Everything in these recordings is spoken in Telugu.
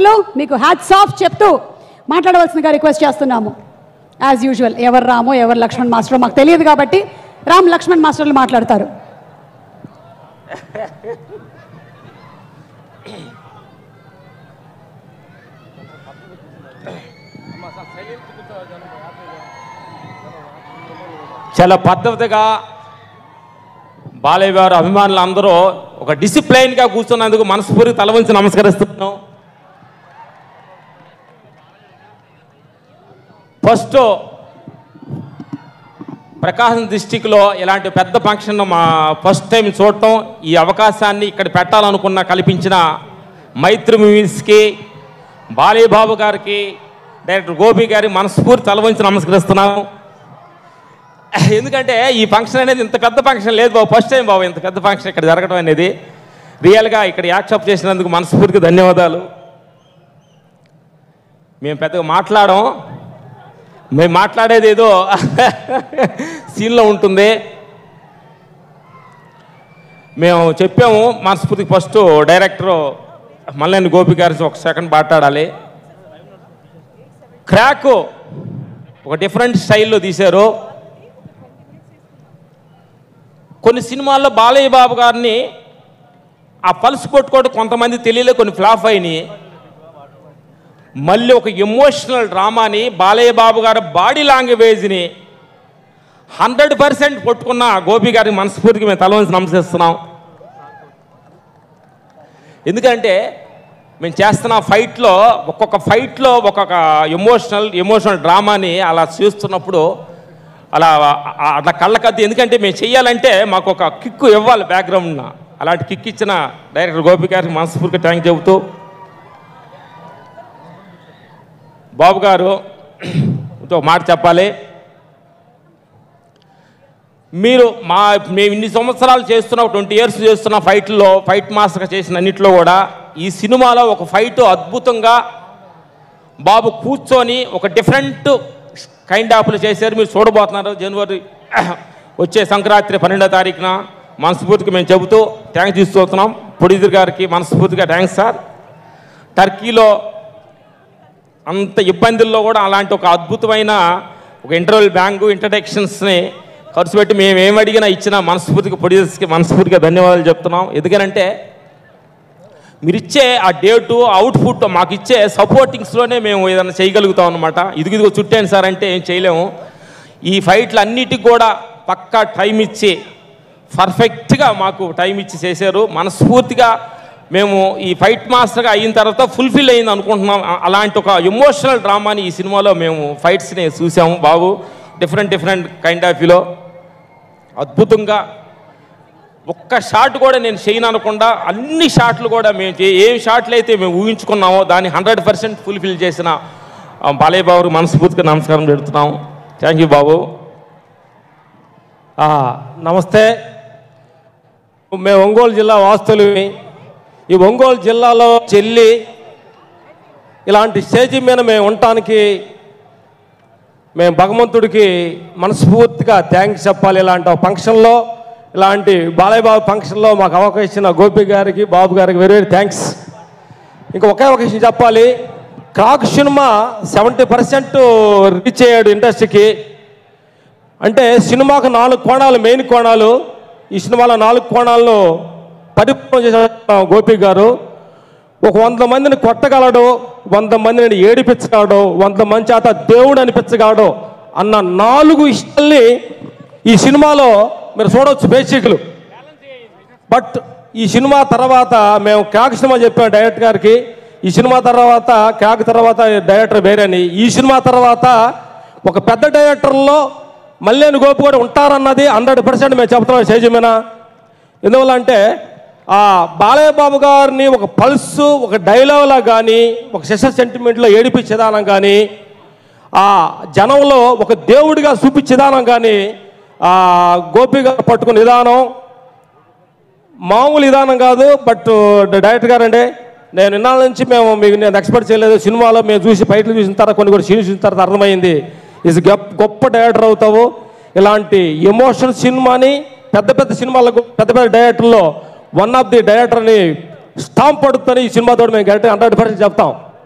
మాస్టర్లు మీకు హ్యాట్స్ ఆఫ్ చెప్తూ మాట్లాడవలసిందిగా రిక్వెస్ట్ చేస్తున్నాము. యాజ్ యూజువల్ ఎవరు రామో ఎవరు లక్ష్మణ్ మాస్టరో మాకు తెలియదు కాబట్టి రామ్ లక్ష్మణ్ మాస్టర్లు మాట్లాడతారు. చాలా పద్ధతిగా బాలయ్య గారు అభిమానులు అందరూ ఒక డిసిప్లైన్గా కూర్చున్నందుకు మనస్ఫూర్తి తల వంచి నమస్కరిస్తున్నాం. ఫస్ట్ ప్రకాశం డిస్టిక్లో ఇలాంటి పెద్ద ఫంక్షన్ మా ఫస్ట్ టైం చూడటం, ఈ అవకాశాన్ని ఇక్కడ పెట్టాలనుకున్న కల్పించిన మైత్రి మూవీస్కి, బాలయ్య బాబు గారికి, డైరెక్టర్ గోపి గారి మనస్ఫూర్తి తల వంచి నమస్కరిస్తున్నాము. ఎందుకంటే ఈ ఫంక్షన్ అనేది ఇంత పెద్ద ఫంక్షన్ లేదు బాబు, ఫస్ట్ టైం బాబు ఇంత పెద్ద ఫంక్షన్ ఇక్కడ జరగడం అనేది. రియల్గా ఇక్కడ యాక్సెప్ట్ చేసినందుకు మనస్ఫూర్తిగా ధన్యవాదాలు. మేము పెద్దగా మేము మాట్లాడేది ఏదో సీన్లో ఉంటుంది. మేము చెప్పాము మనస్ఫూర్తికి ఫస్ట్ డైరెక్టర్ మల్లేని గోపి గారి ఒక సెకండ్ మాట్లాడాలి. క్రాక్ ఒక డిఫరెంట్ స్టైల్లో తీశారు. కొన్ని సినిమాల్లో బాలయ్య బాబు గారిని ఆ పల్స్ కొట్టుకోవడం కొంతమంది తెలియలే, కొన్ని ఫ్లాప్ అయినాయి. మళ్ళీ ఒక ఎమోషనల్ డ్రామాని బాలయ్య బాబు గారి బాడీ లాంగ్వేజ్ని 100% కొట్టుకున్న గోపి గారికి మనస్ఫూర్తిగా మేము తల వంచి నమస్కరిస్తున్నాం. ఎందుకంటే మేము చేస్తున్న ఫైట్లో ఒక్కొక్క ఫైట్లో ఒక్కొక్క ఎమోషనల్ డ్రామాని అలా చేస్తున్నప్పుడు అట్లా కళ్ళకద్ది. ఎందుకంటే మేము చెయ్యాలంటే మాకు ఒక కిక్కు ఇవ్వాలి బ్యాక్గ్రౌండ్న. అలాంటి కిక్ ఇచ్చిన డైరెక్టర్ గోపి గారికి మనస్ఫూర్తిగా థ్యాంక్ చెబుతూ, బాబు గారు ఒక మాట చెప్పాలి. మేము ఇన్ని సంవత్సరాలు చేస్తున్న 20 years చేస్తున్న ఫైట్ మాస్టర్గా చేసిన అన్నింటిలో కూడా ఈ సినిమాలో ఒక ఫైట్ అద్భుతంగా బాబు కూర్చొని ఒక డిఫరెంట్ కైండ్ ఆఫ్లు చేశారు. మీరు చూడబోతున్నారు జనవరి వచ్చే సంక్రాంతి 12వ తారీఖున. మనస్ఫూర్తిగా మేము చెబుతూ థ్యాంక్స్ తీసుకొస్తున్నాం. ప్రొడ్యూసర్ గారికి మనస్ఫూర్తిగా థ్యాంక్స్ సార్. టర్కీలో అంత ఇబ్బందుల్లో కూడా అలాంటి ఒక అద్భుతమైన ఒక ఇంటర్వెల్ బ్యాంకు ఇంట్రడక్షన్స్ని ఖర్చు పెట్టి మేము ఏమడిగినా ఇచ్చిన మనస్ఫూర్తిగా ప్రొడ్యూసర్స్కి మనస్ఫూర్తిగా ధన్యవాదాలు చెప్తున్నాం. ఎందుకంటే మీరు ఇచ్చే ఆ డేటు అవుట్పుట్ మాకు ఇచ్చే సపోర్టింగ్స్లోనే మేము ఏదైనా చేయగలుగుతాం అన్నమాట. ఇదిగో చుట్టాను సార్ అంటే ఏం చేయలేము. ఈ ఫైట్లు అన్నిటికి కూడా పక్కా టైం ఇచ్చి పర్ఫెక్ట్గా మాకు టైం ఇచ్చి చేశారు. మనస్ఫూర్తిగా మేము ఈ ఫైట్ మాస్టర్గా అయిన తర్వాత ఫుల్ఫిల్ అయింది అనుకుంటున్నాం. అలాంటి ఒక ఎమోషనల్ డ్రామాని ఈ సినిమాలో మేము ఫైట్స్ని చూసాము. బాబు డిఫరెంట్ కైండ్ ఆఫ్ వ్యూలో అద్భుతంగా ఒక్క షాట్ కూడా నేను చేయను అనకుండా అన్ని షాట్లు కూడా మేము ఏం షాట్లు అయితే మేము ఊహించుకున్నామో దాన్ని 100% ఫుల్ఫిల్ చేసిన బాలయ్య బాబు మనస్ఫూర్తిగా నమస్కారం పెడుతున్నాం. థ్యాంక్ యూ బాబు. నమస్తే. మేము ఒంగోలు జిల్లా వాస్తువులవి. ఈ ఒంగోలు జిల్లాలో చెల్లి ఇలాంటి స్టేజీ మీద మేము ఉండటానికి మేము భగవంతుడికి మనస్ఫూర్తిగా థ్యాంక్స్ చెప్పాలి. ఇలాంటి ఫంక్షన్లో, ఇలాంటి బాలయ్య బాబు ఫంక్షన్లో మాకు అవకాశం ఇచ్చిన గోపి గారికి, బాబు గారికి వెరీ థ్యాంక్స్. ఇంకా ఒకే విషయం చెప్పాలి. క్రాక్ సినిమా 70% రీచ్ అయ్యాడు ఇండస్ట్రీకి. అంటే సినిమాకు 4 కోణాలు, మెయిన్ కోణాలు. ఈ సినిమాలో 4 కోణాలను పరిపూర్ణం చేసిన గోపి గారు ఒక 100 మందిని కొట్టగలడు, 100 మందిని ఏడిపించగలడు, 100 మంది చేత దేవుడు అనిపించగలడు అన్న 4 ఇష్టాల్ని ఈ సినిమాలో మీరు చూడవచ్చు బేసిక్లు. బట్ ఈ సినిమా తర్వాత మేము క్రాక్ సినిమా చెప్పాము డైరెక్టర్ గారికి. ఈ సినిమా తర్వాత క్రాక్ తర్వాత డైరెక్టర్ వేరేని. ఈ సినిమా తర్వాత ఒక పెద్ద డైరెక్టర్లో మల్లేని గోపి కూడా ఉంటారన్నది 100% మేము చెప్తున్నాం స్టేజ్ మీద. ఎందువల్ల అంటే బాలయ్య బాబు గారిని ఒక పల్సు, ఒక డైలాగ్లా కానీ, ఒక సెషన్ సెంటిమెంట్లో ఏడిపించే విధానం కానీ, ఆ జనంలో ఒక దేవుడిగా చూపించే విధానం కానీ గోపి గారు పట్టుకున్న విధానం మామూలు విధానం కాదు. బట్ డైరెక్టర్ గారు అంటే నేను ఇన్నాళ్ళ నుంచి నేను ఎక్స్పెక్ట్ చేయలేదు. సినిమాలో మేము చూసి ఫైట్లు చూసిన తర్వాత కొన్ని సీన్స్ చూసిన తర్వాత అర్థమైంది గొప్ప డైరెక్టర్ అవుతావు. ఇలాంటి ఎమోషనల్ సినిమాని పెద్ద సినిమాలకు పెద్ద డైరెక్టర్లో వన్ ఆఫ్ ది డైరెక్టర్ని స్టాంప్ పడుతుంది ఈ సినిమాతో మేము గట్టి 100% చెప్తాం.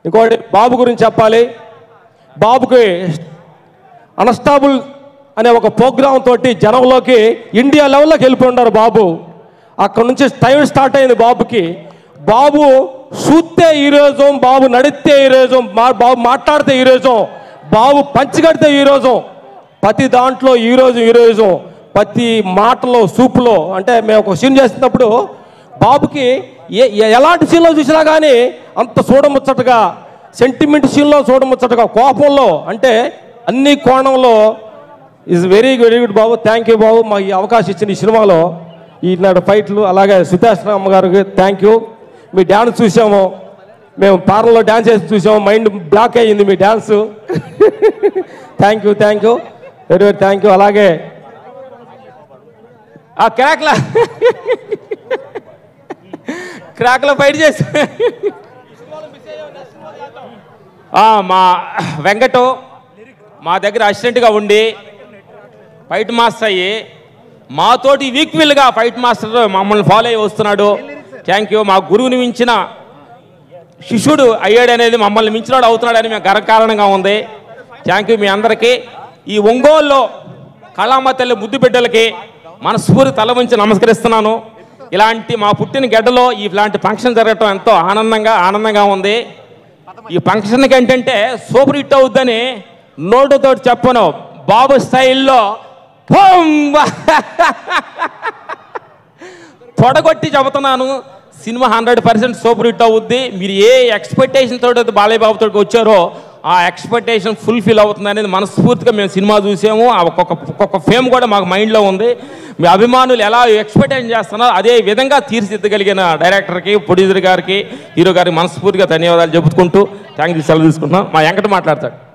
ఇంకోటి బాబు గురించి చెప్పాలి. బాబుకి అన్స్టాబుల్ అనే ఒక ప్రోగ్రామ్ తోటి జనంలోకి ఇండియా లెవెల్లోకి వెళ్ళిపోయినారు బాబు. అక్కడ నుంచి టైం స్టార్ట్ అయింది బాబుకి. బాబు చూస్తే ఈరోజు, బాబు నడిస్తే ఈరోజు, బాబు మాట్లాడితే ఈరోజు, బాబు పంచిగడితే ఈరోజు, ప్రతి దాంట్లో ఈరోజు ప్రతి మాటలో సూపులో. అంటే మేము ఒక సీన్ చేస్తున్నప్పుడు బాబుకి ఎలాంటి సీన్లో చూసినా కానీ అంత చూడముచ్చటగా, సెంటిమెంట్ సీన్లో చూడముచ్చటగా, కోపంలో, అంటే అన్ని కోణంలో ఈజ్ వెరీ వెరీ గుడ్ బాబు. థ్యాంక్ యూ బాబు, మాకు ఈ అవకాశం ఇచ్చిన ఈ సినిమాలో ఈనాడు ఫైట్లు. అలాగే సుధాశ్రమ గారికి థ్యాంక్ యూ. మీ డ్యాన్స్ చూసాము, మేము పార్లర్లో డ్యాన్స్ చేసి చూసాము, మైండ్ బ్లాక్ అయ్యింది మీ dance. Thank you very very thank you. అలాగే ఆ క్రాక్లో ఫైట్ చేసి మా వెంకటు మా దగ్గర అసిస్టెంట్గా ఉండి ఫైట్ మాస్టర్ అయ్యి మాతోటి ఈక్వల్గా ఫైట్ మాస్టర్ మమ్మల్ని ఫాలో అయ్యి వస్తున్నాడు. Thank you. మా గురువుని మించిన శిష్యుడు అయ్యాడు అనేది మమ్మల్ని మించినాడు అవుతున్నాడని మేము గర్వకారణంగా ఉంది. థ్యాంక్ యూ మీ అందరికీ. ఈ ఒంగోలులో కళామ తల్లి ముద్దు బిడ్డలకి మనస్ఫూర్తి తల వంచి నమస్కరిస్తున్నాను. ఇలాంటి మా పుట్టిన గడ్డలో ఇలాంటి ఫంక్షన్ జరగటం ఎంతో ఆనందంగా ఉంది. ఈ ఫంక్షన్కి ఏంటంటే సూపర్ హిట్ అవుద్దని నోటుతో చెప్పను, బాబు స్టైల్లో పొడగొట్టి చెబుతున్నాను. సినిమా 100% సూపర్ హిట్ అవుద్ది. మీరు ఏ ఎక్స్పెక్టేషన్ తోటి బాలయ్య బాబుతో వచ్చారో ఆ ఎక్స్పెక్టేషన్ ఫుల్ఫిల్ అవుతుంది అనేది మనస్ఫూర్తిగా మేము సినిమా చూసాము. ఒక్కొక్క ఫేమ్ కూడా మాకు మైండ్లో ఉంది. మీ అభిమానులు ఎలా ఎక్స్పెక్టేషన్ చేస్తున్నారో అదే విధంగా తీర్చిదిద్దగలిగిన డైరెక్టర్కి, ప్రొడ్యూసర్ గారికి, హీరో గారికి మనస్ఫూర్తిగా ధన్యవాదాలు చెప్పుకుంటూ థ్యాంక్ యూ సెలవు తీసుకుంటున్నాం. మా వెంకట మాట్లాడతాడు.